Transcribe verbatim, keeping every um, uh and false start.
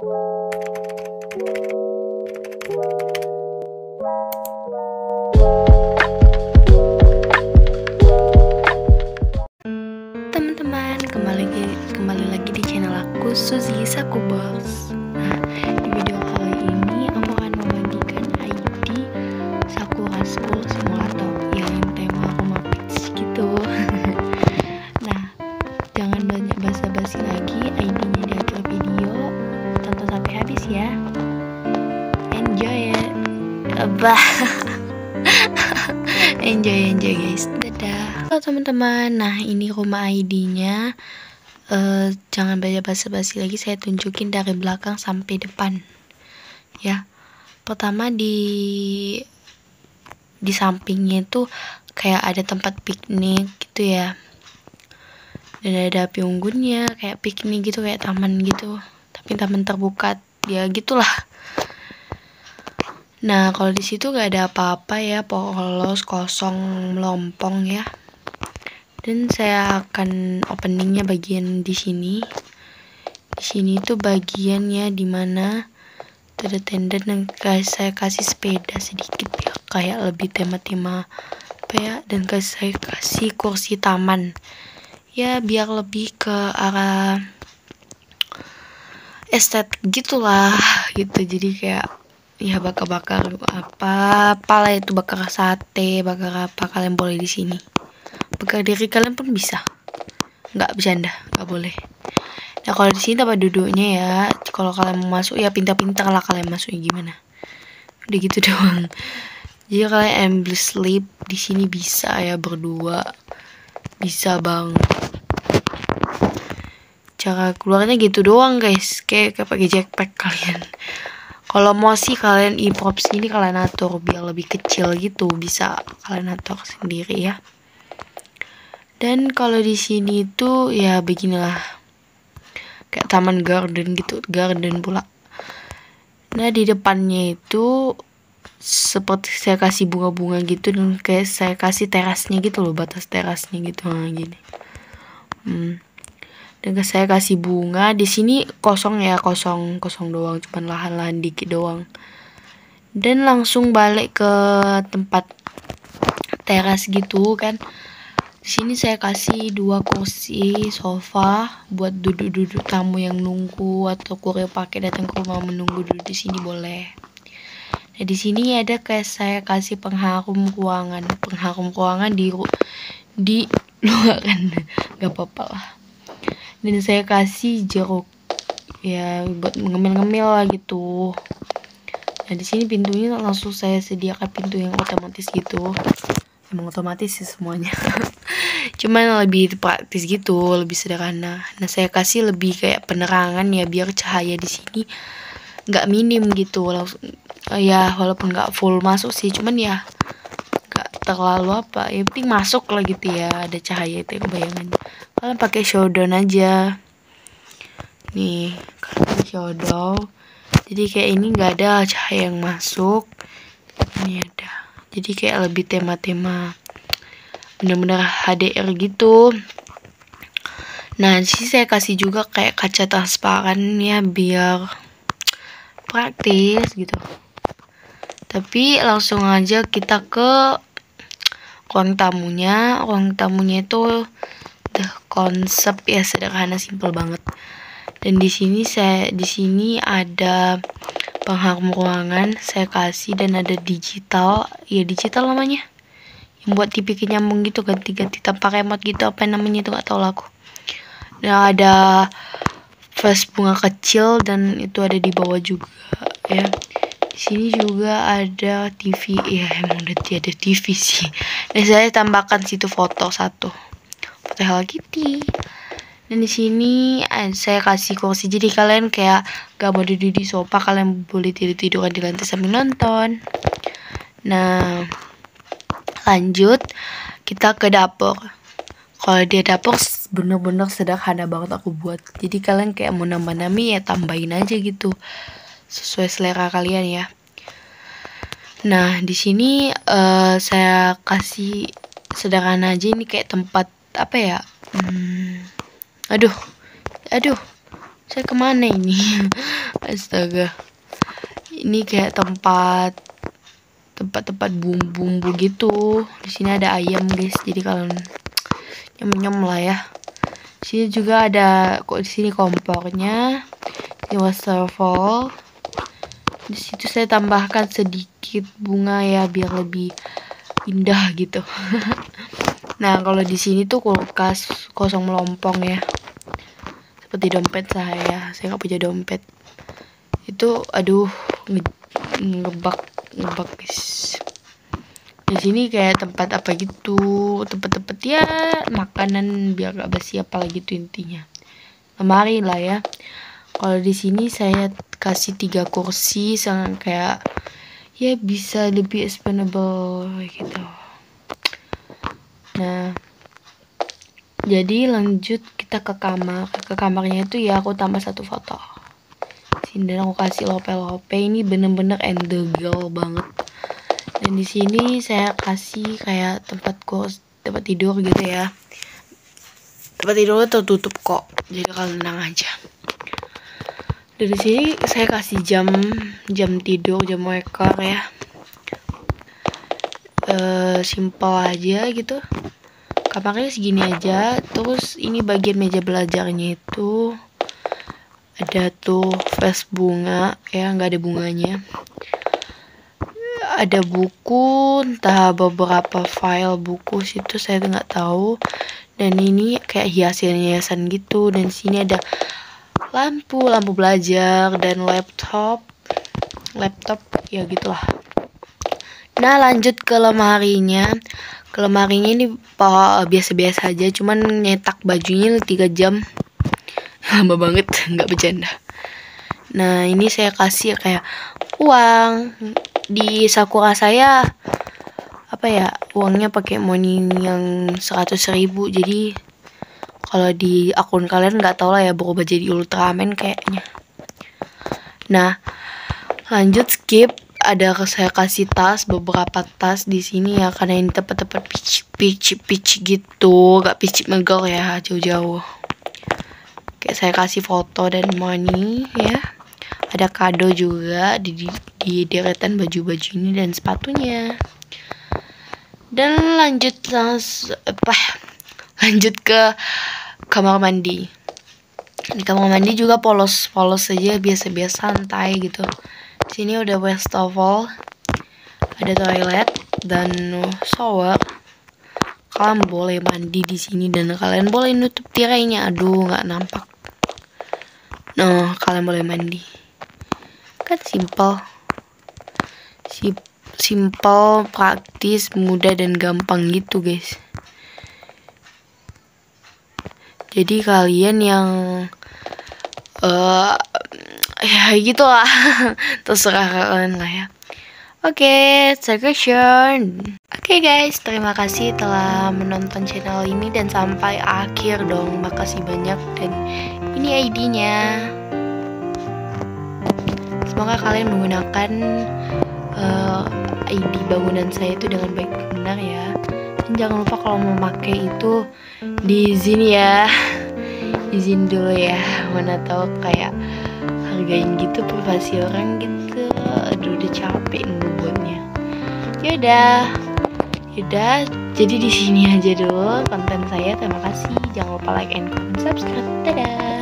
Teman-teman, kembali lagi kembali lagi di channel aku, Suzy Sakubers. Nah, di video kali ini aku akan membagikan I D Sakura School Simulator yang tema rumah pitch gitu. Nah, jangan banyak basa-basi lagi, I D-nya di akhir video. Tonton sampai habis ya. Enjoy it. Bah. enjoy enjoy guys. Dadah. Halo teman-teman. Nah, ini rumah I D-nya. Uh, jangan banyak basa-basi lagi, saya tunjukin dari belakang sampai depan. Ya. Pertama di di sampingnya itu kayak ada tempat piknik gitu ya. Dan ada api unggunnya, kayak piknik gitu, kayak taman gitu. Tapi taman terbuka, ya gitulah. Nah, kalau di situ gak ada apa-apa ya, polos, kosong, melompong ya. Dan saya akan openingnya bagian di sini. Di sini tuh bagiannya dimana ada tenda dan guys, saya kasih sepeda sedikit ya, kayak lebih tema-tema apa ya. Dan guys, saya kasih kursi taman. Ya, biar lebih ke arah estetik gitulah gitu. Jadi kayak ya bakar-bakar apa apalah itu, bakar sate, bakar apa, kalian boleh di sini. Bakar diri kalian pun bisa. Nggak bercanda, nggak boleh. Nah, kalau di sini tempat duduknya ya, kalau kalian mau masuk ya pintar-pintar lah kalian masuknya gimana. Udah gitu doang. Jadi kalian ambil sleep di sini bisa ya, berdua. Bisa bang. Cara keluarnya gitu doang guys, kayak kayak pakai jackpack kalian. Kalau mau sih kalian improv sini, kalian atur biar lebih kecil gitu, bisa kalian atur sendiri ya. Dan kalau di sini tuh ya beginilah, kayak taman garden gitu, garden pula. Nah, di depannya itu seperti saya kasih bunga-bunga gitu, dan kayak saya kasih terasnya gitu loh, batas terasnya gitu, nah gini. Hmm. Dan saya kasih bunga di sini kosong ya, kosong kosong doang, cuman lahan-lahan dikit doang. Dan langsung balik ke tempat teras gitu kan. Di sini saya kasih dua kursi sofa buat duduk-duduk tamu yang nunggu atau kurir pakai datang ke rumah menunggu duduk di sini boleh. Nah, di sini ada kayak saya kasih pengharum ruangan, pengharum ruangan di di luar kan, nggak apa-apa lah. Dan saya kasih jeruk ya buat ngemil-ngemil lah gitu. Nah, di sini pintunya langsung saya sediakan pintu yang otomatis gitu. Emang otomatis sih semuanya. Cuman lebih praktis gitu, lebih sederhana. Nah, saya kasih lebih kayak penerangan ya, biar cahaya di sini nggak minim gitu. Langsung, ya walaupun nggak full masuk sih, cuman ya nggak terlalu apa. Yang penting masuk lah gitu ya, ada cahaya itu kebayangannya. Kalian pakai showdown aja. Nih, kalian showdown. Jadi kayak ini nggak ada cahaya yang masuk. Ini ada. Jadi kayak lebih tema-tema bener-bener H D R gitu. Nah, di sini saya kasih juga kayak kaca transparan ya, biar praktis gitu. Tapi langsung aja kita ke ruang tamunya. Ruang tamunya itu the konsep ya sederhana, simpel banget. Dan di sini saya di sini ada pengharum ruangan saya kasih, dan ada digital ya, digital namanya, yang buat T V nyambung gitu, ganti-ganti tanpa remote gitu, apa namanya itu nggak tahu lah aku. Nah, ada vas bunga kecil dan itu ada di bawah juga ya. Di sini juga ada T V ya, emang udah ada T V sih. Dan saya tambahkan situ foto satu, foto Hello Kitty. Dan di sini saya kasih kursi, jadi kalian kayak gak mau duduk di sofa, kalian boleh tidur-tiduran di lantai sambil nonton. Nah, lanjut kita ke dapur. Kalau dia dapur bener-bener sederhana banget aku buat. Jadi kalian kayak mau nambah-nambah ya tambahin aja gitu, sesuai selera kalian ya. Nah, di sini uh, saya kasih sederhana aja, ini kayak tempat apa ya? Hmm, aduh, aduh, saya kemana ini? Astaga. Ini kayak tempat tempat-tempat bumbu-bumbu gitu. Di sini ada ayam, guys. Jadi kalian nyem-nyem lah ya. Di sini juga ada kok di sini kompornya. Ini waterfall. Di situ saya tambahkan sedikit bunga ya biar lebih indah gitu. Nah, kalau di sini tuh kulkas kosong melompong ya. Seperti dompet saya. Saya nggak punya dompet. Itu aduh nge ngebak ngebak guys. Di sini kayak tempat apa gitu, tempat-tempat ya makanan biar gak basi apa lagi tuh intinya. Lemari lah ya. Kalau di sini saya kasih tiga kursi sangat kayak ya bisa lebih expandable gitu. Nah, jadi lanjut kita ke kamar. Ke kamarnya itu ya aku tambah satu foto. Sini dan aku kasih lope-lope. Ini bener-bener and the girl banget. Dan di sini saya kasih kayak tempat kos, tempat tidur gitu ya. Tempat tidurnya tertutup kok, jadi kalian tenang aja. Dari sini saya kasih jam jam tidur, jam waker ya. E, simple aja gitu. Kamarnya segini aja. Terus ini bagian meja belajarnya itu ada tuh vase bunga ya, nggak ada bunganya. Ada buku, entah beberapa file buku situ saya nggak tahu. Dan ini kayak hiasan-hiasan gitu. Dan sini ada lampu, lampu belajar dan laptop, laptop ya gitulah. Nah, lanjut ke lemarinya. Ke lemarinya ini biasa-biasa aja, cuman nyetak bajunya tiga jam. Lama banget, nggak bercanda. Nah, ini saya kasih kayak uang. Di Sakura saya apa ya, uangnya pakai money yang seratus ribu. Jadi kalau di akun kalian nggak tahu lah ya, berubah jadi Ultraman kayaknya. Nah, lanjut skip. Ada saya kasih tas, beberapa tas di sini ya, karena ini tempat-tempat pitch pitch pitch gitu, gak pitch megel ya, jauh-jauh. Kayak saya kasih foto dan money ya. Ada kado juga di, di, di deretan baju-baju ini dan sepatunya. Dan lanjut langsung apa? Lanjut ke kamar mandi. Di kamar mandi juga polos-polos saja, biasa-biasa santai gitu. Di sini udah wastafel, ada toilet dan shower. Kalian boleh mandi di sini dan kalian boleh nutup tirainya. Aduh, nggak nampak. Nah, kalian boleh mandi. Kan simple, simple, praktis, mudah dan gampang gitu guys. Jadi kalian yang uh, ya gitu lah, terserah kalian lah ya. Oke, okay, second. Oke okay guys, terima kasih telah menonton channel ini dan sampai akhir dong. Makasih banyak dan ini I D-nya. Semoga kalian menggunakan uh, I D bangunan saya itu dengan baik dan benar ya. Dan jangan lupa kalau mau pakai itu diizin ya. Izin dulu ya. Mana tahu kayak hargain gitu privasi orang gitu. Aduh, udah capek ngebuatnya. Yaudah, yaudah. Jadi di sini aja dulu konten saya. Terima kasih. Jangan lupa like and comment, subscribe. Dadah.